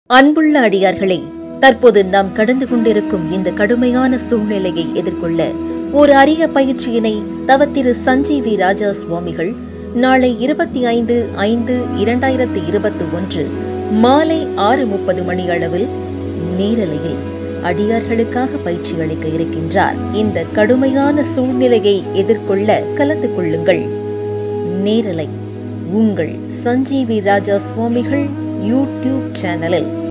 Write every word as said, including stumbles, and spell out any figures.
அன்புள்ள அடியார்களே, தற்போது நாம் கடந்து கொண்டிருக்கும் இந்த கடுமையான சூழ்நிலையை எதிர்கொள்ள ஒரு அரிய பயிற்சியினை தவத்திரு சஞ்சீவி ராஜா சுவாமிகள் நாளை இருபத்தி ஐந்து ஐந்து இரண்டாயிரத்தி இருபத்தி ஒன்று மாலை ஆறு முப்பது மணி அளவில் நேரலையில் அடியார்களுக்காக பயிற்சி அளிக்க இருக்கின்றார். இந்த கடுமையான சூழ்நிலையை எதிர்கொள்ள கலந்து கொள்ளுங்கள். நேரலை உங்கள் சஞ்சீவி ராஜா சுவாமிகள் யூடியூப் சேனலில்.